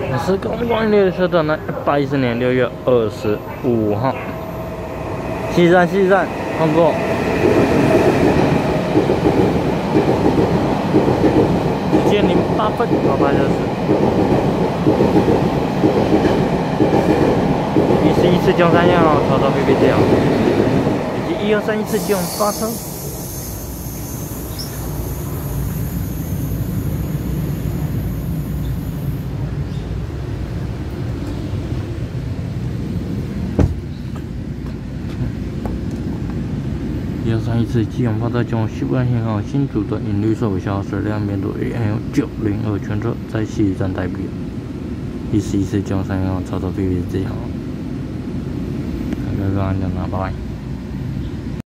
我是刚刚列车的呢，110年6月25号，西站通过。1:08分，88小时。111次931号，操作 PPT 号，以及1231次9发车。131次基隆发车前往西部干线号新竹段因绿色尾消驶量变多 AM902 全车在西站待避。111次931号，操作 PPT 号。各位观众，拜拜。